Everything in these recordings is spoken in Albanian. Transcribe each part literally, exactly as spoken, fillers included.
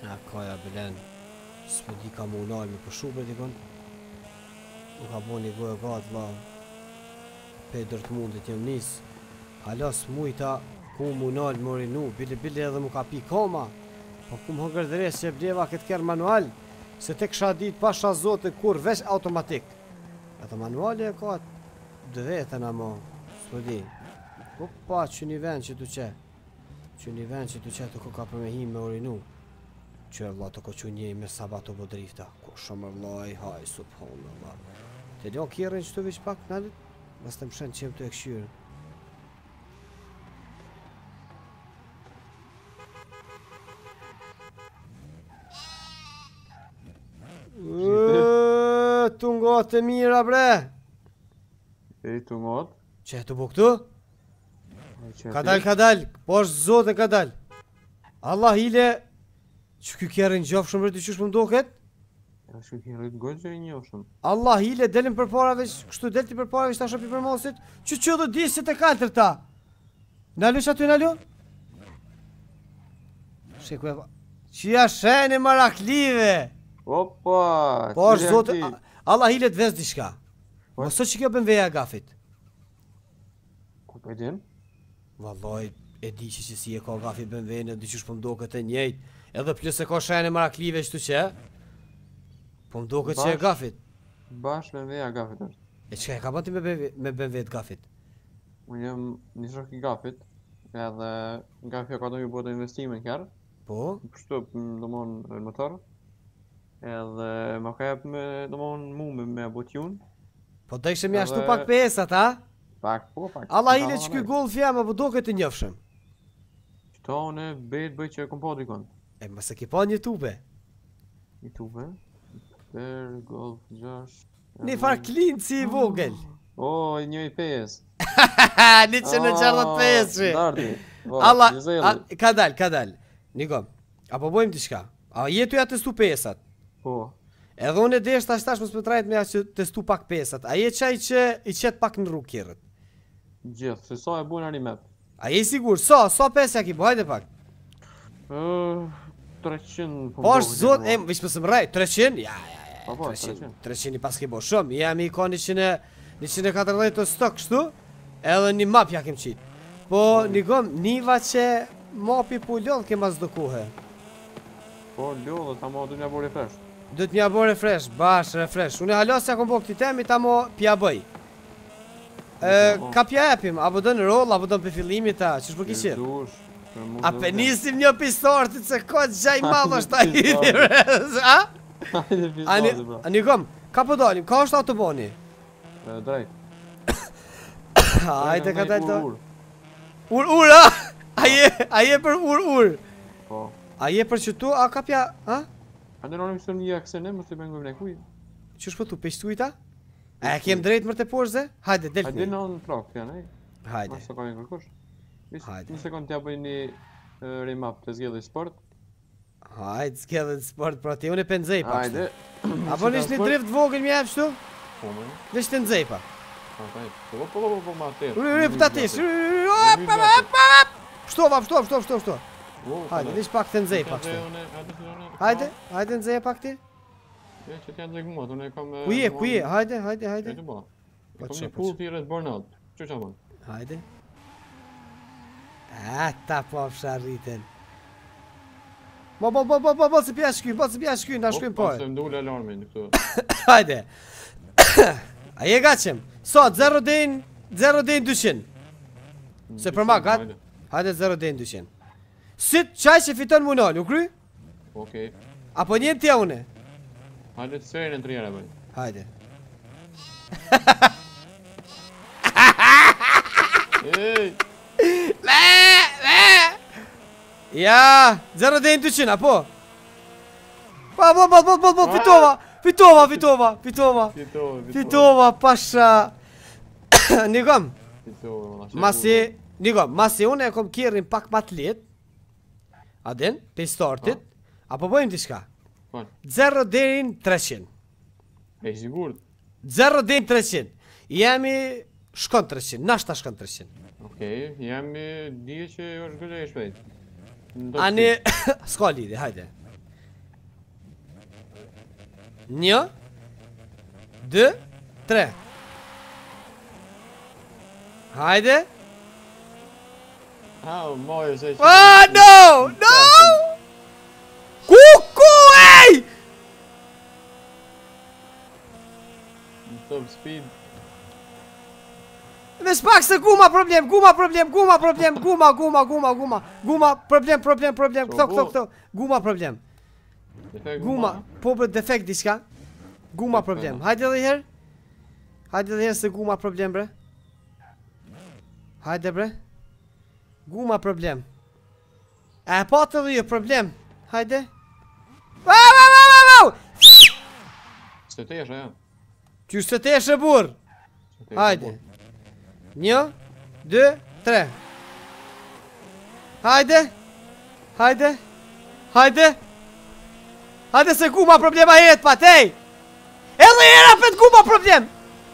Ja, kaja Belen. S'me di ka mu unaj me përshu për dikon. Nuk ka bo një gojë gatë la. Pe dërt mundit jëm nis. Halas mujta ku mu unaj mori nu. Bili bili edhe mu ka pi koma. Po ku më hëngër dres që bleva këtë kërë manual. Se te kësha dit pasha zote kur vesh automatik. Edhe manuali e ka dë vetën ama. S'po di. Po pa që një vend që tu qe. Që një vend që tu qe të ko ka për me him me orinu. Që e vla të ko që një me sabato bo drifta. Ko shumë laj, haj, subhanallah. Te do kjerën që të veç pak nalit? Bas të më shenë qem të e këshyrën. Tu ngotë e mira bre. E tu ngotë? Që e të bu këtu? Ka dal, ka dal, po është zote ka dal. Allah hile, që ky kjerën gjofë shumë rëti qysh më ndoket? Ja që kjerën gojë që i njofë shumë. Allah hile, delim për parave, kështu delti për parave, shta shopi për mosit, që që dhe disit e kaltër ta. Nalu që aty nalu? Sheku e pa. Që ja shene maraklive. Opa, po është zote, Allah hile të vez dishka. Mëso që kjo bën veja gafit. Ku për din? Vallaj, e di që që si e ka gafi bën vejnë, di që shpo mdo këtë e njejt. Edhe plus e ka shene maraklive qëtu që. Po mdo këtë që e gafit. Bash bën veja gafit është. E qëka e ka bënti me bën vejt gafit? Unë jem një shok i gafit. Edhe gafi ka do ju bëtë investime në kërë. Po? Pështu, do mon në motor. Edhe ma ka jep me, do mon mu me, me botjun. Po do ishe mi ashtu pak pesat, a? Pak, po, pak. Allah hile që ky golf jam, apo do këtë njëfshëm. Qëta unë e bejt bëj që e kom pa dikon. E mëse ki pa një tube. Një tube? Per, golf, gjash... Një farë klinë si i vogël. O, një i pes. Një që në qërët pesë. Dardi. Allah, ka dal, ka dal. Nikom, apo bojmë t'i shka. A jetu ja testu pesat. Po. Edhe unë e desh tash tash mos më trajt me ja që testu pak pesat. A je qaj që i qet pak në rrugë kjerët? Gjithë, se sa e bujnë një map. A je sigur, sa, sa pesja ki, po hajde pak. treqind. Po është zot, e, vish më së më raj, treqind? Ja, ja, ja, po, po, treqind. treqind i pas ki bo shumë, jam i ka një qind e katërdhjetë të stok kështu, edhe një map ja kem qitë. Po, një gom, niva që mapi po lodh ke mas do kohë. Po, lodhë, ta mo du një bo refresh. Du të një bo refresh, bash, refresh. Unë e halos ja kom bo këti temi, ta mo pja bëj. Ka pja epim, apo do në roll, apo do në për fillimit ta, që shpo ki qirë? A pe nisim një pistortit se ka gjaj madhë është ta hiti, a? A një kom, ka po dalim, ka është autoboni? Drejt. Hajde ka dalë të... Ur, ur, a? A je për ur, ur? Po. A je për qëtu, a ka pja, a? A në nërim së një akse ne, më të bëngëm në kuj. Që shpo tu, peshtu i ta? A e kem drejt mërë të poshtë, hajde, deltë një. Hajde në në plak, të janë, e? Hajde. Mështë të ka një kërkush. Hajde. Një sekund t'ja bëj një remap të zgjellë i sport. Hajde, zgjellë i sport, pra ti, unë e penzej pa. Hajde. Apo nish një drift vogël mi jep shtu? Po, më. Nish të nxej pa. Po, po, po, po, ma të Uri, uri, pëta tish. Pështova, pështova, pështova, pështova, pështova. Hajde, nish pak të nxej pa kështu. Hajde, hajde nxej pak ti. Ja, që t'ja nxej këmot, unë e kam... Ku je, ku je, hajde, hajde, hajde. E të ba. E kam një pull t'i rrët burnout. Që që man? Hajde. A, ta po fsha rriten. Bo, bo, bo, bo, bo, bo, se pja shky, bo, se pja shky, na shkym pojë. Po, se mdulle alarmin këtu. Hajde. A je gacem? Sot, zero din, zero din dyqin. Se për ma, gat? Hajde, zero din dyqin. Sit, qaj që fiton munal, u kry? Okej. Apo njën tja une? Hajde të serin të rjera, bëj. Hajde. Ej! Le, le! Ja, zero din dyqin, apo? Pa, po, po, po, po, po, fitova! Fitova, fitova, fitova! Fitova, Fitova, pasha! Nikom, Fitova, masi, Nikom, masi unë e kom kjerrin pak ma të let, adin, të startit, apo bojmë t'i shka? zero deri në treqind. E sigurt? zero deri në treqind. Jemi shkon treqind, nashta shkon treqind. Okej, jemi dije që është gëllë e shpejt. Ani, s'ka lidi, hajde. Një, dë, tre. Hajde. Ah, moj, se... Ah, no! No! Kuku, ej! Top speed. Me spak se guma problem, guma problem, guma problem, guma, guma, guma, guma. Guma, problem, problem, problem, këto, këto, këto. Guma problem. Guma, po bë defekt diçka. Guma problem. Hajde edhe herë. Hajde edhe herë se guma problem, bre. Hajde, bre. Guma problem. E patë edhe ju problem. Hajde. Wow, wow, wow, wow, wow! Se të eshe, ja. Qysh se të eshe burë. Hajde. Një, dë, tre. Hajde. Hajde. Hajde. Hajde se guma problema heret pat, ej. Edhe hera pet guma problem.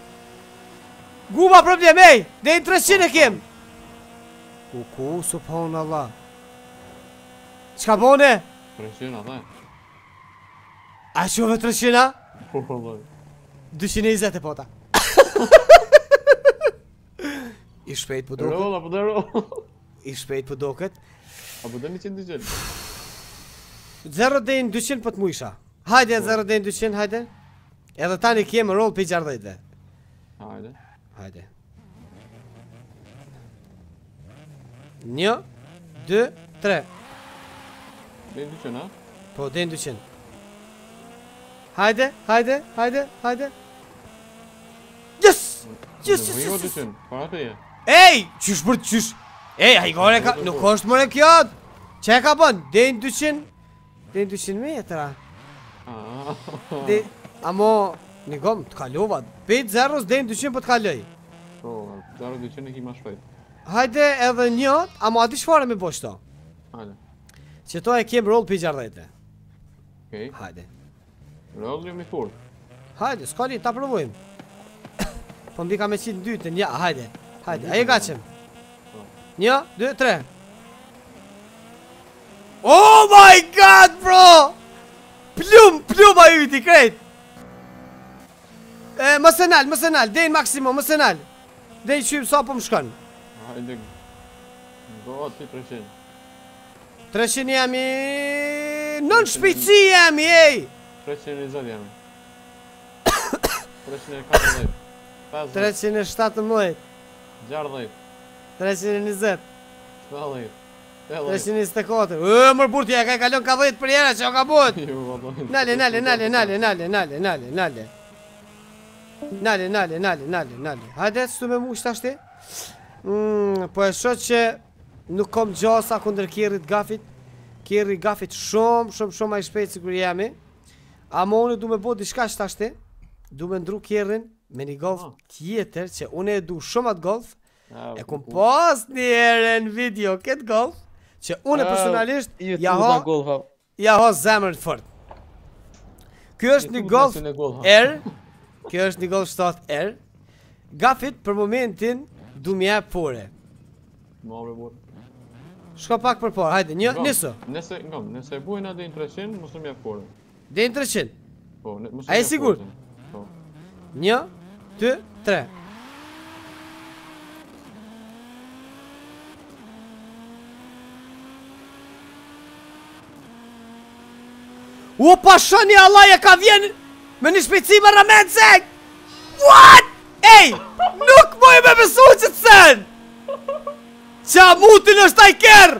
Guma problem, ej. Dhe i treqind e kem. Kuku, subhanallah. Qka bone? treqind, ata. A qove treqind-a? Po, po, dyqind e njëzet e pota. I shpejt po doket. Roll, apo dhe roll. I shpejt po doket. Apo dhe njëqind dyqind. Zero dhe në dyqind po të muisha. Hajde, zero dhe në dyqind, hajde. Edhe tani kemë roll për i gjardhejtve. Hajde. Hajde. Një, dë, tre. Dhe në dyqind, a? Po, dhe në dyqind. Hajde, hajde, hajde, hajde. Yes! Yes, yes, yes, yes. Para të je. Ej, qysh për qysh. Ej, hajgore ka, nuk është mëre kjo. Që e ka bën? Dhe në dyqind. Dhe në dyqind metra. Dhe, amo, një gom, të kalova. Pet zeros dhe në dyqind për të kaloj. Po, zero dyqind e ki ma shpejt. Hajde edhe njët, amo ati shfare me bo shto. Hajde. Që to e kem roll për i gjardhejte. Okej. Hajde. Roll jo mi fort. Hajde, s'ka li, ta provojmë. Po mbi ka me qitë në dytën, ja, hajde. Hajde, aje gacim. Një, dy, tre. Oh my god, bro! Plum, plum a ju ti krejt. E, mëse nal, mëse nal, dejnë maksimum, mëse nal. Dejnë qymë sa po më shkon. Hajde. Go ti treqind. treqind jemi... Nën shpejtësi jemi, ej! treqind e njëzet jemi. treqind e katërdhjetë. pesëdhjetë. treqind e shtatëmbëdhjetë. gjashtëdhjetë. treqind e njëzet. shtatëdhjetë. treqind e njëzet e katër. E, mër burti, e ka i kalon ka dhjetë për jera që o ka bot. Nale, nale, nale, nale, nale, nale, nale, nale. Nale, nale, nale, nale, nale. Hajde, s'tu me mu shtashti. Mm, po e shot që nuk kom gjasa kundër kjerrit gafit. Kjerri gafit shumë, shumë, shumë a i shpejt si kur jemi. Ama unë du me bo diçka shtashti. Du me ndru kjerrin me një golf tjetër që unë e du shumë atë golf. E kum pas një herë në video këtë golf që unë personalisht ja ha ja ha zemrën fort. Kjo është një golf R. Kjo është një golf shtatë R. Gafit për momentin du mi jep fore. Shko pak për por, hajde, një, niso. Nëse, ngom, nëse e bujna dhe në treqind, mos të mi jep fore. Dhe në treqind. Po, mos A e sigur? Po. Një, dy, tre. U pa shoni Allah e ka vjen me një shpejtësi më rëmendësek. What? Ej, nuk moj me besu që të sen. Qa mutin është taj kërë.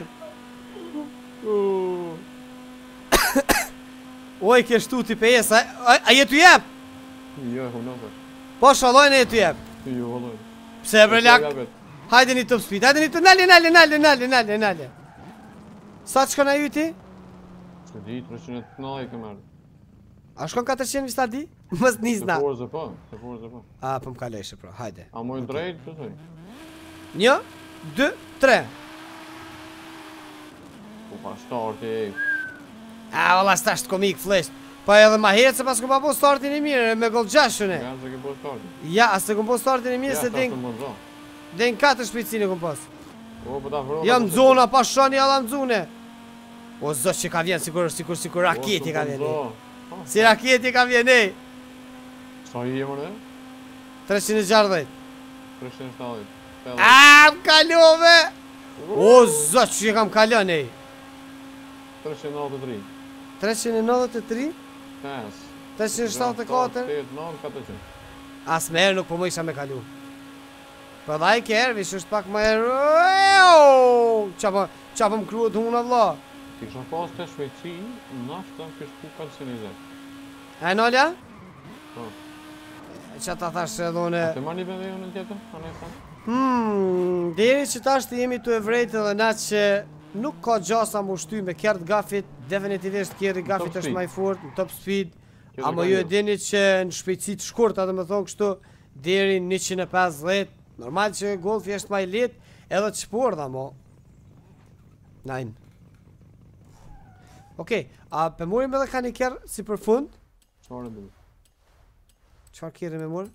Oj, ke shtu ti pejes, a, a, a jetu jep? Jo, hunove. Po shalojnë e jetu jep. Jo, haloj. Pse bre lak? Hajde një top speed, hajde një top, nale, nale, nale, nale, nale, nale. Sa që shkon a ju ti? Se di, treqind e nëntëdhjetë këmër. A shkon katërqind vista di? Mës nizna. Se forze po, se forze po. A, po m'ka leshe pro, hajde. A mojnë drejt, që thoi? Një, dë, tre. Po pa starti e... A, valla s'ta shtë komik flesh. Pa edhe ma herë se pas ku pa po startin e mirë, me gol gjashune. Ja, se ke po starti. Ja, as se ku po startin e mirë se den... Den katër shpejtësine ku pas. O, po ta vrona... Jam zona, pa shani alla në zone. O, zot që ka vjen, sikur, sikur, sikur raketi ka vjen. Si raketi ka vjenej. Sa i e më në? treqind e gjashtëdhjetë. treqind e shtatëdhjetë. A, më kalove! O, zot, që që kam kalon, ej. treqind e nëntëdhjetë e tri. treqind e nëntëdhjetë e tri? pesë. treqind e shtatëdhjetë e katër? tetëdhjetë, nëntëdhjetë, katërqind. As më herë nuk po më isha me kalu. Po dha i kërë, vish është pak më herë. Qa po më kryet huna, vla. Ti kisha pas të shvejtësi, nafta kish ku kalësin e zetë. E nolja? Po. Qa ta thash edhe une... Te marrë një vende jo në tjetër? Anesa? Hmm, deri që tash të jemi të e vrejtë edhe na që nuk ka gjasa më shty me kjertë gafit, definitivisht kjerë gafit është maj fort, në top speed, ama ju e dini që në shpejtësit shkurt, atë me thonë kështu, deri njëqind e pesëdhjetë, normal që golfi është maj let, edhe të shpor dha mo. Najnë. Okej, a për morim edhe ka një kjerë si për fund? Qfarë e bëllë? Qfarë kjerë me morë?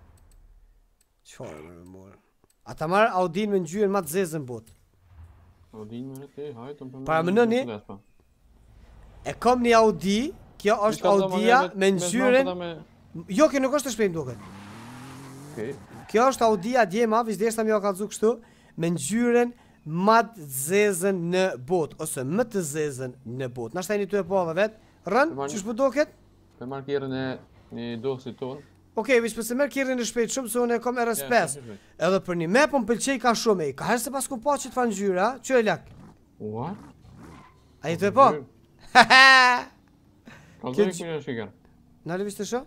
Qfarë me morë? A ta marrë Audin me ngjyrën ma të zezën botë. Audin me te, hajtë më përmë... Para më nëni, e kom një Audi, kjo është Audia me ngjyrën... Jo, kjo nuk është të shpejt duket. Kjo është Audia djema, vishdeshta mi o ka dzu kështu, me ngjyrën ma të zezën në botë, ose më të zezën në botë. Nashta e një të e po dhe vetë, rënë, që shpë duket? Me marrë kjerën e një dosit tonë. Okej, vish përse merë kjerën e shpejt shumë, se unë e kom R S pesë. Edhe për një map, më pëlqej ka shumë e i. Ka herë se pas ku po që të fa ngjyra, që e lak? What? A i të e po? Haha! Ka zërë kërë e shikar. Në lëvish të shë?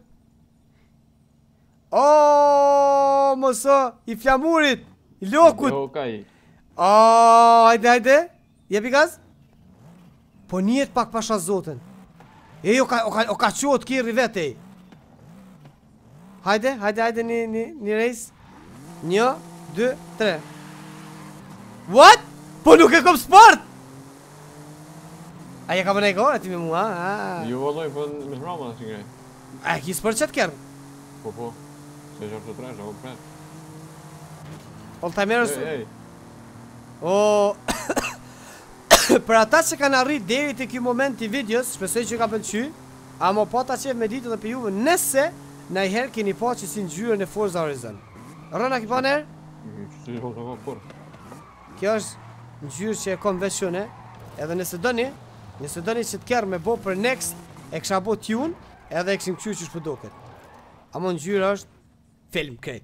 Oooo, mëso, i flamurit, i lokut. Jo, ka i. Oooo, hajde, hajde. Jepi gaz? Po njetë pak pasha zotën. E, o ka, o ka, o ka qotë kjerë i vete i. Hajde, hajde, hajde një, një, një rejs. Një, dë, tre. What? Po nuk e kom sport! A je ka më nejko, e ti me mua, a? Jo, vëlloj, po me shmrama në që ngrej. A ki sport qëtë kjerë? Po, po. Se gjërë të tresh, ako pret. All timerës... Ej, ej. O... Për ata që kanë arrit deri të kjo moment i videos, shpesoj që ka pëlqy, ama po ta qef me ditë dhe për juve, nëse na i herë keni po që si ngjyrën e Forza Horizon. Rëna ki pa nërë? Që që ka kur? Kjo është ngjyrë që e kom veshune, edhe nëse doni, nëse doni që të kërë me bo për next, e kësha bo tune, edhe e këshim këqy që shpëdoket. Amo ngjyrë është film krejt.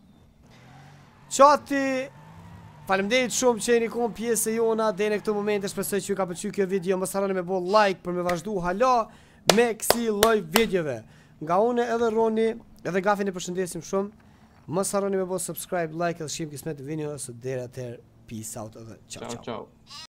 Qati, faleminderit shumë që jeni kom pjesë e jona dhe në këto momente, shpresoj që ju ka pëlqyer kjo video, mos harroni me bo like për me vazhdu hala me kësi lloj videove. Nga une edhe Roni, edhe Gafin e përshëndesim shumë. Mos harroni me bo subscribe, like edhe shim kismet video, së deri atëherë, peace out edhe ciao ciao. Ciao, ciao.